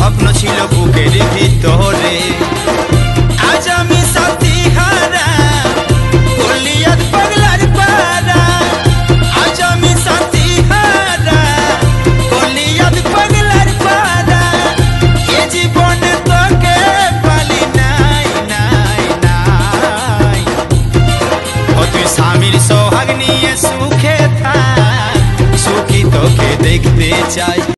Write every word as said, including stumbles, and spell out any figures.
স্বপ্ন ছিল বুকের ভিতরে। আজ আমি সাথী হারা কলিয়াত পাগলার পারা, আজ আমি সাথী হারা কলিয়াত পাগলার পারা। এ জীবনে তোকে পালি নাই নাই নাই। ও তুই স্বামীর সোহাগ নিয়ে সুখে থাক, সুখী তোকে দেখতে চাই।